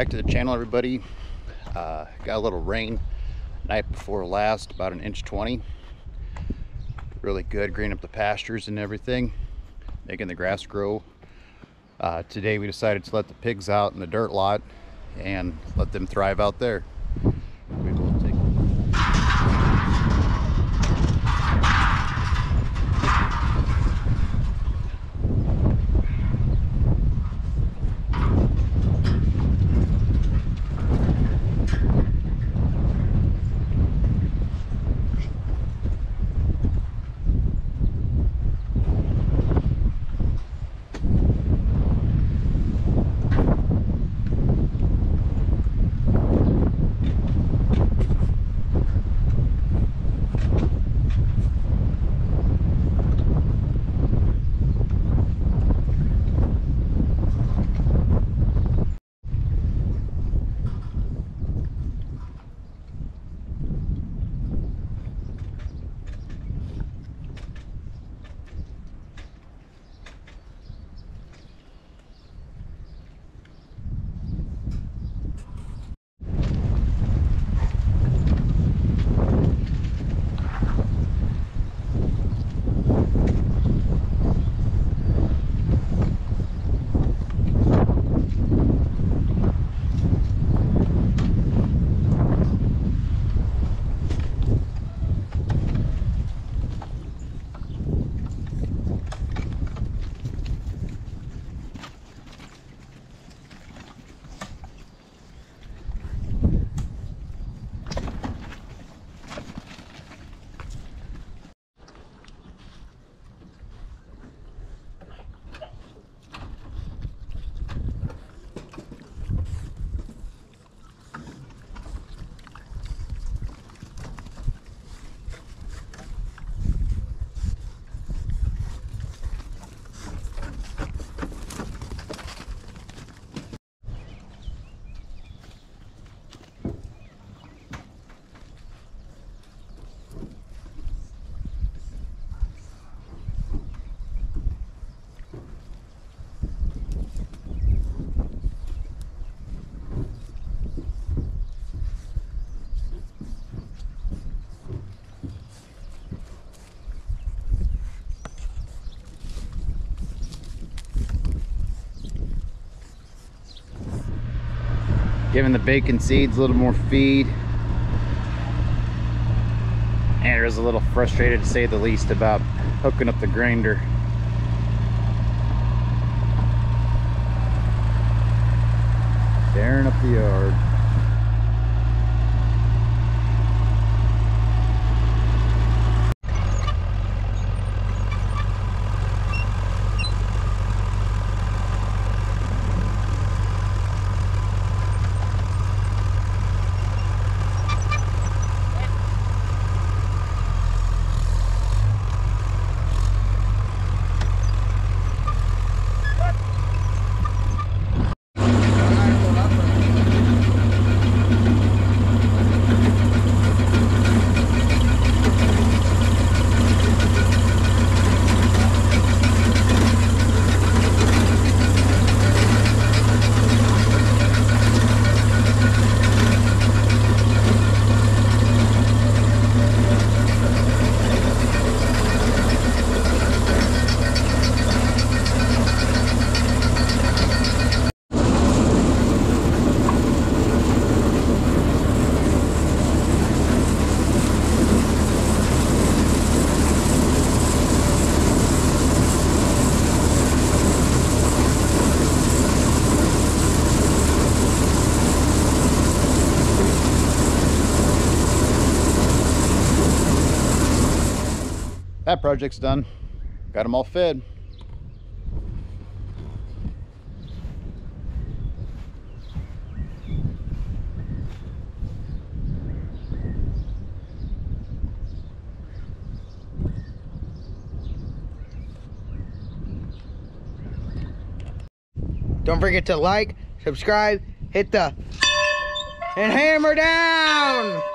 back to the channel, everybody. Got a little rain night before last, about 1.20 inches. Really good, greening up the pastures and everything, making the grass grow. Today we decided to let the pigs out in the dirt lot and let them thrive out there. We will take giving the bacon seeds a little more feed. Andrew was a little frustrated, to say the least, about hooking up the grinder. Tearing up the yard. That project's done. Got them all fed. Don't forget to like, subscribe, hit the and hammer down.